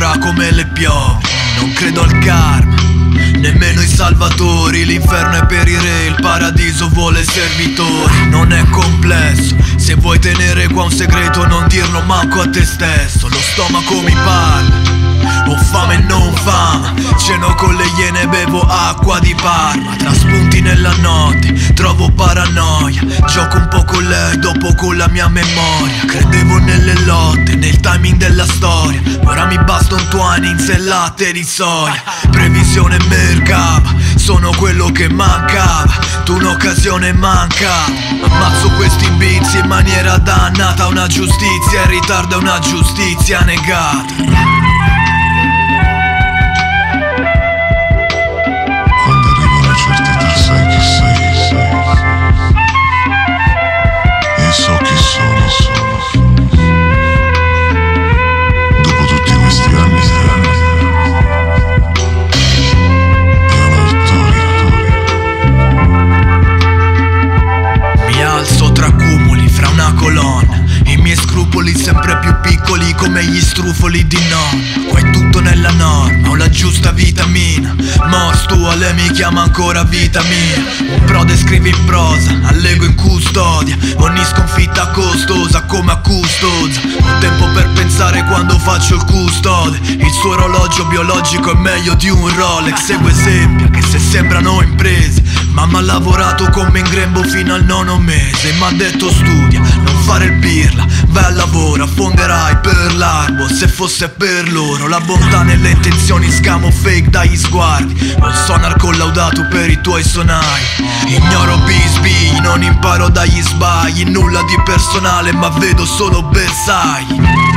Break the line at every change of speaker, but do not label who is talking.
fra come le piove. Non credo al karma, nemmeno i salvatori. L'inferno è per i re, il paradiso vuole servitori. Non è complesso, se vuoi tenere qua un segreto non dirlo manco a te stesso. Lo stomaco mi parla, ho fame e non fama, ceno con le iene e bevo acqua di Parma. Tra spunti nella notte trovo paranoia, gioco un po' con lei, dopo con la mia memoria. Credevo nelle lotte, nel timing della storia, ora mi basta un Twinings e latte di soia. Previsione mercava, sono quello che mancava, tu un'occasione mancava. Ammazzo questi bizi in maniera dannata, una giustizia in ritardo e una giustizia negata.
So chi sono. Dopo tutti questi anni è un'altoria.
Mi alzo tra cumuli, fra una colonna, i miei scrupoli sempre più piccoli come gli strufoli di nonna. Qua è tutto nella norma, ho la giusta vitamina. Mors tua, lei mi chiama ancora vitamina. Un prode scrive in prosa, allego in custodia, ogni sconfitta costosa come a custodia. Ho tempo per pensare quando faccio il custode. Il suo orologio biologico è meglio di un Rolex. Segue esempi che se sembrano imprese. Mamma ha lavorato come in grembo fino al 9° mese. M'ha detto studia, non fare il pirla, vai al lavoro, affonderai per l'arbo. Se fosse per loro, la bontà nelle intenzioni, scamo fake dagli sguardi. Non sonar collaudato per i tuoi sonai. Ignoro bisbigli, non imparo dagli sbagli. Nulla di personale ma vedo solo bersagli.